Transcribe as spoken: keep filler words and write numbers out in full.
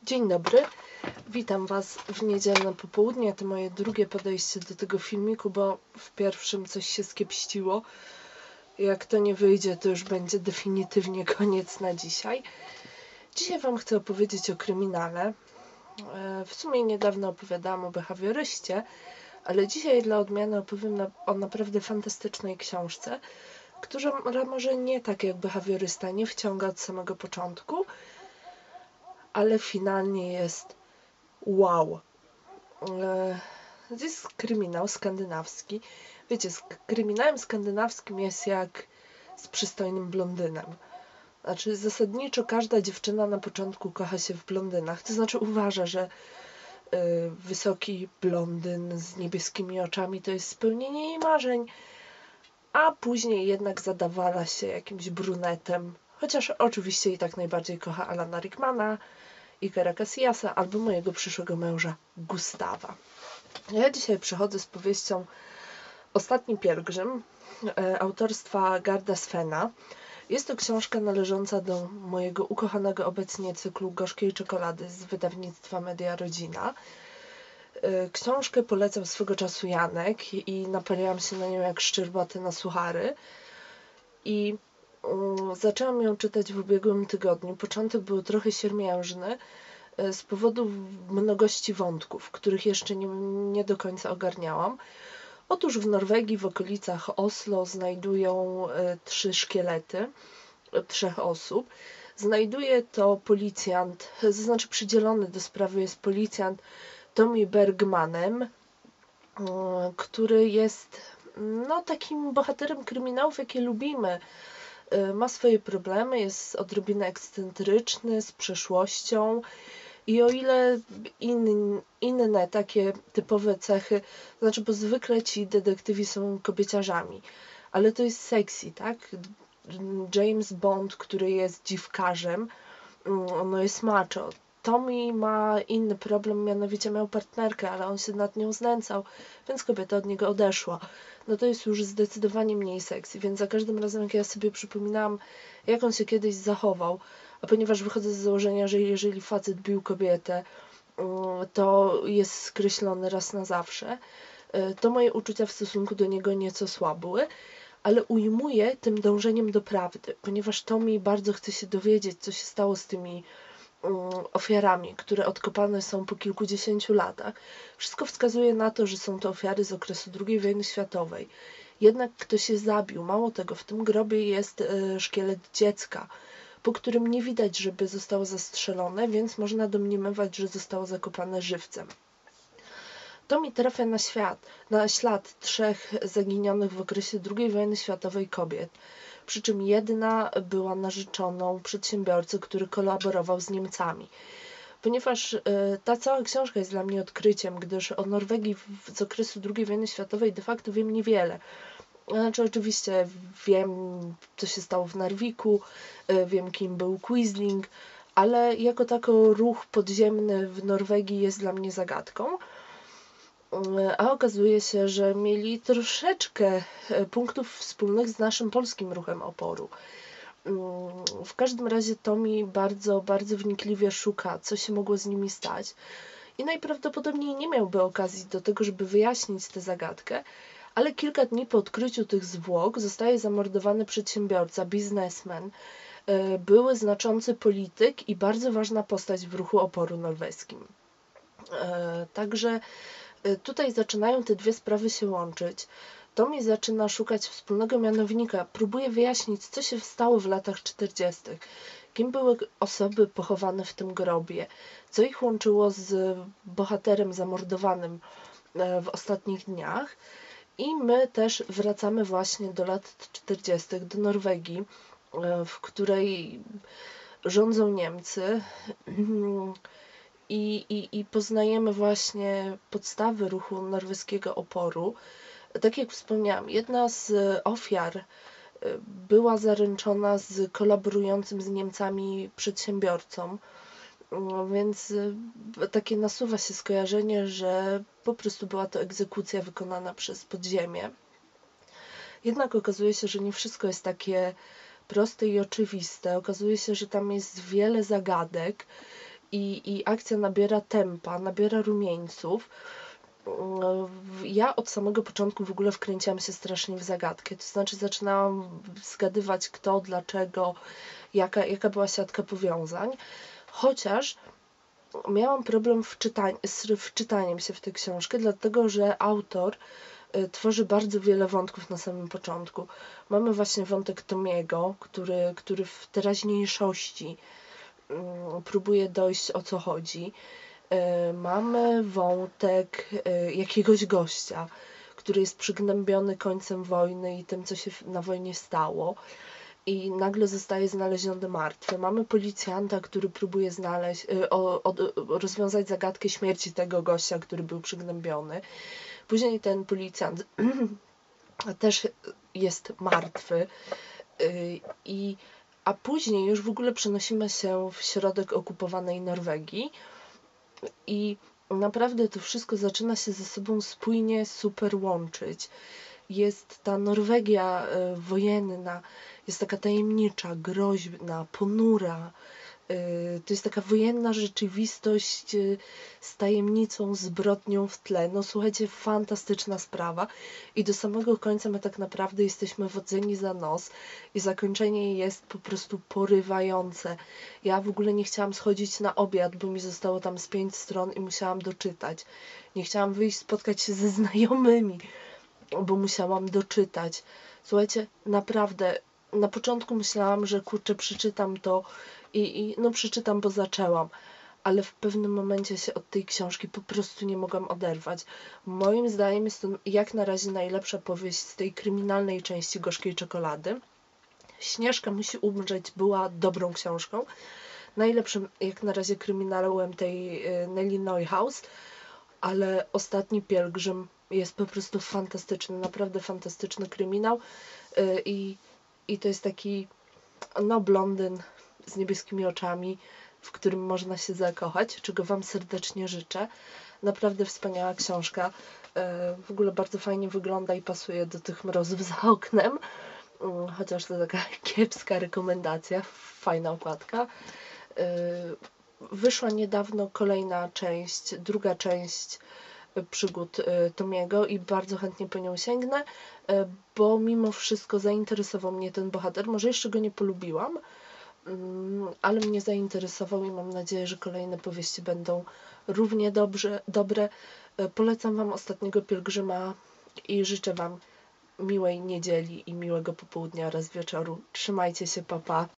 Dzień dobry, witam Was w niedzielne popołudnie. To moje drugie podejście do tego filmiku, bo w pierwszym coś się skiepściło. Jak to nie wyjdzie, to już będzie definitywnie koniec na dzisiaj. Dzisiaj Wam chcę opowiedzieć o kryminale. W sumie niedawno opowiadałam o behawioryście, ale dzisiaj dla odmiany opowiem o naprawdę fantastycznej książce, która może nie tak jak behawiorysta nie wciąga od samego początku, ale finalnie jest wow. To jest kryminał skandynawski. Wiecie, z kryminałem skandynawskim jest jak z przystojnym blondynem. Znaczy, zasadniczo każda dziewczyna na początku kocha się w blondynach. To znaczy uważa, że y, wysoki blondyn z niebieskimi oczami to jest spełnienie jej marzeń, a później jednak zadawala się jakimś brunetem. Chociaż oczywiście i tak najbardziej kocha Alana Rickmana, Ikara Casillasa albo mojego przyszłego męża Gustawa. Ja dzisiaj przychodzę z powieścią Ostatni pielgrzym e, autorstwa Garda Svena. Jest to książka należąca do mojego ukochanego obecnie cyklu Gorzkiej czekolady z wydawnictwa Media Rodzina. E, książkę polecał swego czasu Janek i napaliłam się na nią jak szczerbaty na suchary. I um, zaczęłam ją czytać w ubiegłym tygodniu. Początek był trochę siermiężny z powodu mnogości wątków, których jeszcze nie, nie do końca ogarniałam. Otóż w Norwegii, w okolicach Oslo znajdują e, trzy szkielety e, trzech osób. Znajduje to policjant, to znaczy przydzielony do sprawy jest policjant Tommy Bergmanem, e, który jest no, takim bohaterem kryminałów, jakie lubimy. E, ma swoje problemy, jest odrobinę ekscentryczny, z przeszłością. I o ile in, inne takie typowe cechy, to znaczy, bo zwykle ci detektywi są kobieciarzami, ale to jest sexy, tak? James Bond, który jest dziwkarzem, no jest macho. Tommy ma inny problem, mianowicie miał partnerkę, ale on się nad nią znęcał, więc kobieta od niego odeszła. No to jest już zdecydowanie mniej sexy, więc za każdym razem, jak ja sobie przypominałam, jak on się kiedyś zachował, a ponieważ wychodzę z założenia, że jeżeli facet bił kobietę, to jest skreślony raz na zawsze, to moje uczucia w stosunku do niego nieco słabły, ale ujmuję tym dążeniem do prawdy, ponieważ Tommy bardzo chce się dowiedzieć, co się stało z tymi ofiarami, które odkopane są po kilkudziesięciu latach. Wszystko wskazuje na to, że są to ofiary z okresu drugiej wojny światowej. Jednak ktoś się zabił. Mało tego, w tym grobie jest szkielet dziecka, po którym nie widać, żeby zostało zastrzelone, więc można domniemywać, że zostało zakopane żywcem. Tommy trafia na świat, na ślad trzech zaginionych w okresie drugiej wojny światowej kobiet, przy czym jedna była narzeczoną przedsiębiorcy, który kolaborował z Niemcami. Ponieważ y, ta cała książka jest dla mnie odkryciem, gdyż o Norwegii w, z okresu drugiej wojny światowej de facto wiem niewiele. Znaczy oczywiście wiem, co się stało w Narviku, wiem, kim był Quisling, ale jako tako ruch podziemny w Norwegii jest dla mnie zagadką. A okazuje się, że mieli troszeczkę punktów wspólnych z naszym polskim ruchem oporu. W każdym razie Tommy bardzo, bardzo wnikliwie szuka, co się mogło z nimi stać i najprawdopodobniej nie miałby okazji do tego, żeby wyjaśnić tę zagadkę, ale kilka dni po odkryciu tych zwłok zostaje zamordowany przedsiębiorca, biznesmen, były znaczący polityk i bardzo ważna postać w ruchu oporu norweskim. Także tutaj zaczynają te dwie sprawy się łączyć. Tommy zaczyna szukać wspólnego mianownika, próbuje wyjaśnić, co się stało w latach czterdziestych. Kim były osoby pochowane w tym grobie, co ich łączyło z bohaterem zamordowanym w ostatnich dniach. I my też wracamy właśnie do lat czterdziestych, do Norwegii, w której rządzą Niemcy i, i, i poznajemy właśnie podstawy ruchu norweskiego oporu. Tak jak wspomniałam, jedna z ofiar była zaręczona z kolaborującym z Niemcami przedsiębiorcą, więc takie nasuwa się skojarzenie, że po prostu była to egzekucja wykonana przez podziemie. Jednak okazuje się, że nie wszystko jest takie proste i oczywiste. Okazuje się, że tam jest wiele zagadek i, i akcja nabiera tempa, nabiera rumieńców. Ja od samego początku w ogóle wkręciłam się strasznie w zagadkę, to znaczy zaczynałam zgadywać kto, dlaczego, jaka, jaka była siatka powiązań, chociaż miałam problem w, czytań, z wczytaniem się w tę książkę, dlatego że autor tworzy bardzo wiele wątków na samym początku. Mamy właśnie wątek Tomiego, który, który w teraźniejszości próbuje dojść, o co chodzi. Mamy wątek jakiegoś gościa, który jest przygnębiony końcem wojny i tym, co się na wojnie stało, i nagle zostaje znaleziony martwy. Mamy policjanta, który próbuje znaleźć, o, o, rozwiązać zagadkę śmierci tego gościa, który był przygnębiony. Później ten policjant też jest martwy, i, a później już w ogóle przenosimy się w środek okupowanej Norwegii i naprawdę to wszystko zaczyna się ze sobą spójnie super łączyć. Jest ta Norwegia wojenna, jest taka tajemnicza, groźna, ponura. To jest taka wojenna rzeczywistość z tajemnicą, zbrodnią w tle. No słuchajcie, fantastyczna sprawa. I do samego końca my tak naprawdę jesteśmy wodzeni za nos i zakończenie jest po prostu porywające. Ja w ogóle nie chciałam schodzić na obiad, bo mi zostało tam z pięć stron i musiałam doczytać. Nie chciałam wyjść, spotkać się ze znajomymi, bo musiałam doczytać. Słuchajcie, naprawdę, na początku myślałam, że kurczę, przeczytam to i, i no przeczytam, bo zaczęłam, ale w pewnym momencie się od tej książki po prostu nie mogłam oderwać. Moim zdaniem jest to jak na razie najlepsza powieść z tej kryminalnej części Gorzkiej Czekolady. Śnieżka musi umrzeć była dobrą książką. Najlepszym jak na razie kryminałem tej Nelly Neuhaus, ale Ostatni Pielgrzym jest po prostu fantastyczny, naprawdę fantastyczny kryminał i, i to jest taki no blondyn z niebieskimi oczami, w którym można się zakochać, czego Wam serdecznie życzę. Naprawdę wspaniała książka, w ogóle bardzo fajnie wygląda i pasuje do tych mrozów za oknem, chociaż to taka kiepska rekomendacja, fajna okładka. Wyszła niedawno kolejna część, druga część przygód Tomiego i bardzo chętnie po nią sięgnę, bo mimo wszystko zainteresował mnie ten bohater. Może jeszcze go nie polubiłam, ale mnie zainteresował i mam nadzieję, że kolejne powieści będą równie dobrze, dobre. Polecam Wam Ostatniego Pielgrzyma i życzę Wam miłej niedzieli i miłego popołudnia oraz wieczoru. Trzymajcie się, pa pa.